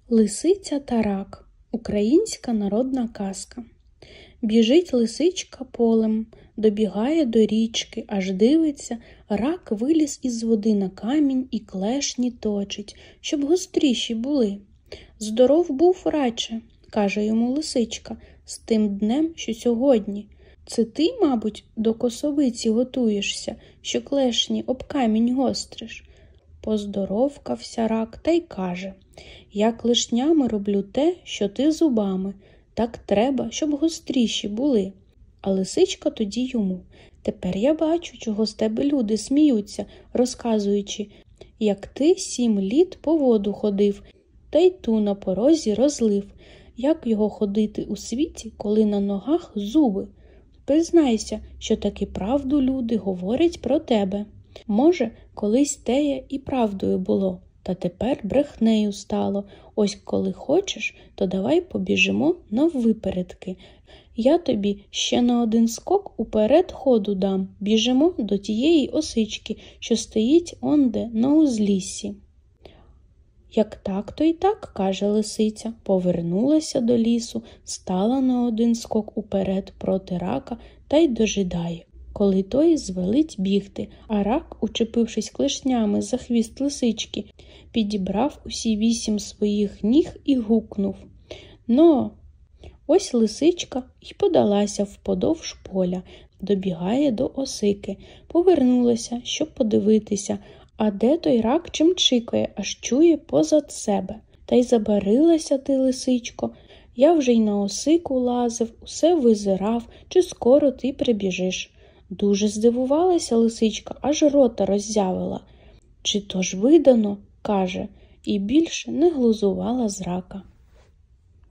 Лисиця та рак. Українська народна казка. Біжить лисичка полем, добігає до річки, аж дивиться, рак виліз із води на камінь і клешні точить, щоб гостріші були. «Здоров був, раче», – каже йому лисичка, – «з тим днем, що сьогодні. Це ти, мабуть, до косовиці готуєшся, що клешні об камінь гостриш?» Поздоровкався рак та й каже: «Я клешнями роблю те, що ти зубами. Так треба, щоб гостріші були». А лисичка тоді йому: «Тепер я бачу, чого з тебе люди сміються, розказуючи, як ти 7 літ по воду ходив, та й ту на порозі розлив. Як його ходити у світі, коли на ногах зуби? Признайся, що таки правду люди говорять про тебе. Може, колись теє і правдою було, та тепер брехнею стало. Ось коли хочеш, то давай побіжимо наввипередки. Я тобі ще на один скок уперед ходу дам. Біжимо до тієї осички, що стоїть онде на узліссі». «Як так, то й так», – каже лисиця, повернулася до лісу, стала на один скок уперед проти рака та й дожидає, коли той звелить бігти, а рак, учепившись клешнями за хвіст лисички, підібрав усі 8 своїх ніг і гукнув: «Но!» Ось лисичка й подалася вподовж поля, добігає до осики, повернулася, щоб подивитися, а де той рак чимчикає, аж чує позад себе. «Та й забарилася ти, лисичко, я вже й на осику лазив, усе визирав, чи скоро ти прибіжиш». Дуже здивувалася лисичка, аж рота роззявила. «Чи то ж видано?» – каже, і більше не глузувала з рака.